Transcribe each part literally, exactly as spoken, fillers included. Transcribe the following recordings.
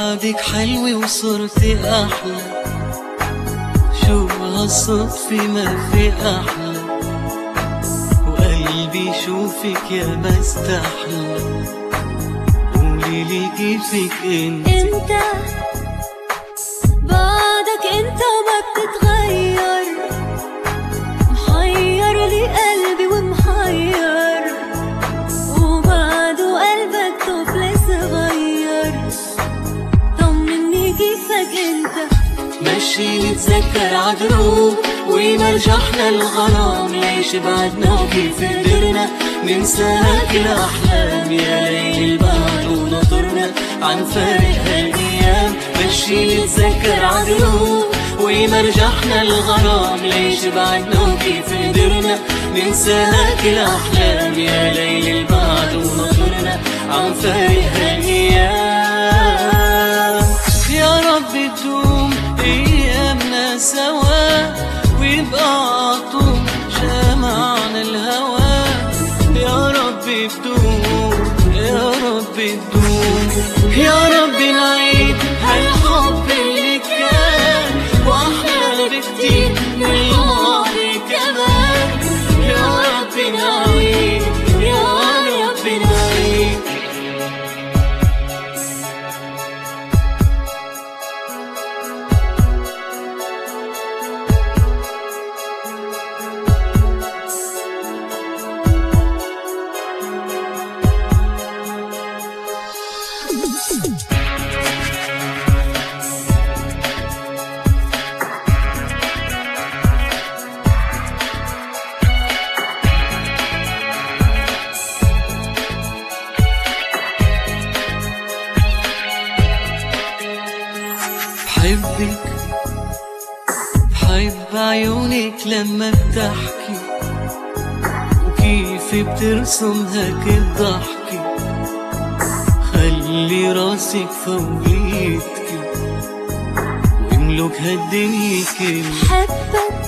بعدك حلوة وصرتي أحلى، شو هالصدفة ما في أحلى، وقلبي شوفك يا ما استحلى. قوليلي كيفك انت انت بعدك انت ما بتتغير، محير لي قلبي ومحير، وبعده قلبك طفل صغير. طمني كيفك انت، مشي نتذكر عدروب ومرجحنا الغرام، ليش بعدنا وكيف قدرنا ننسى هاك الأحلام. يا ليل البعد ونطرنا عن فارق هالأيام، مشي نتذكر عدروب ومرجحنا الغرام، ليش بعدنا وكيف قدرنا ننسى هاك الأحلام. يا ليل البعد ونطرنا عن فارق هالأيام. يا رب تدوم أيامنا سوا ويبقى عطوم جمعنا الهوى. يا رب تدوم يا رب تدوم، يا رب نعيد هالحب اللي كان وأحلى بكتير من الماضي كمان. يا رب نعيد يا رب نعيد. بحبك بحب عيونك لما بتحكي، وكيف بترسم هاك الضحكة، خلي راسك فوقيتكي واملك هالدنيا كلها. حبك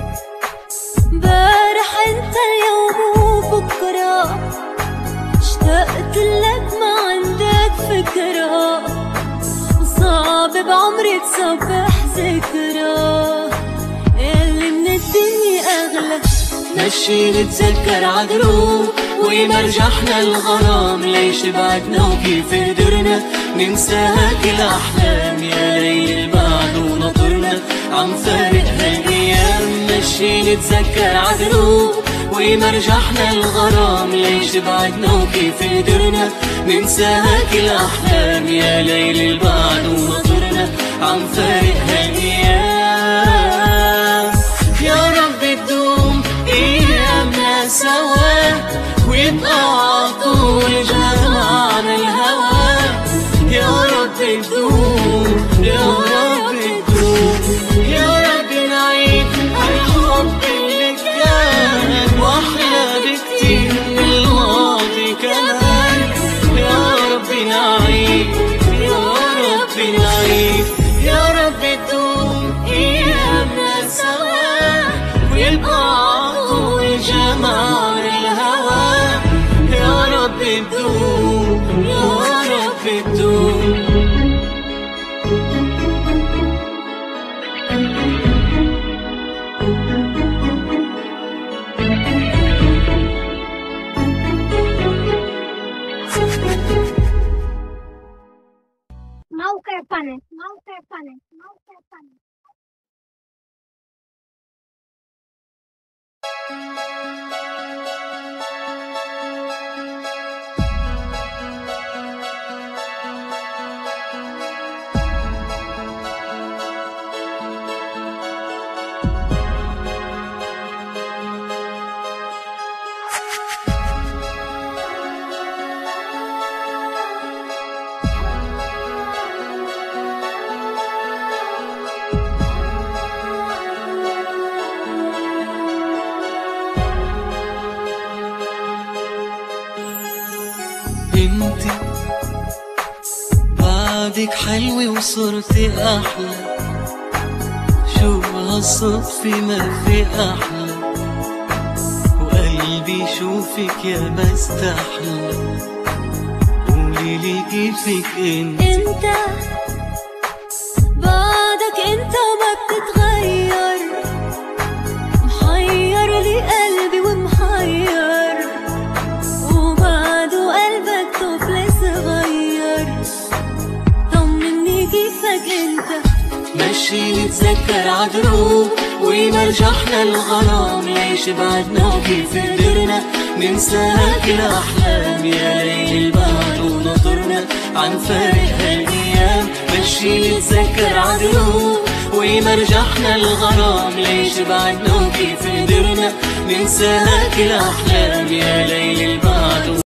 بارح انت اليوم وبكرة، اشتقت لك ما عندك فكرة، صعب بعمري تصبح ذكرى اللي من الدنيا أغلى. مشي نتذكر عدروب ومرجحنا الغرام، ليش بعدنا وكيف قدرنا ننسى هاك الأحلام. يا ليل البعد ونطرنا عم فارق هالأيام، مشي نتذكر عدروب ومرجحنا الغرام، ليش بعدنا وكيف قدرنا ننسى هاك الأحلام. يا ليل البعد ونطرنا عم فارق هالأيام. يا رب تدوم أيامنا سوا ويبقى عطول جمعنا الهوى. يا رب تدوم يا رب تدوم، يا رب نعيد هالحب اللي كان وأحلى بكتير من الماضي كمان. يا رب نعيد يا رب نعيد، يا رب تدوم أيامنا سوا ويبقى عطول جمال الهوى. يا رب تدوم يا رب تدوم. موقع فنك موقع فنك موقع فنك. انتي بعدك حلوة وصرتي أحلى، شو هالصدفة ما في أحلى، وقلبي شوفك يا ما استحلى. قوليلي كيفك انت انت مشي نتذكر عدروب ويمرجحنا الغرام، ليش بعدنا وكيف قدرنا ننسى هاك الأحلام. يا ليل البعد ونطرنا عن فارق هالأيام، مشي نتذكر عدروب ويمرجحنا الغرام، ليش بعدنا وكيف قدرنا ننسى هاك الأحلام. يا ليل البعد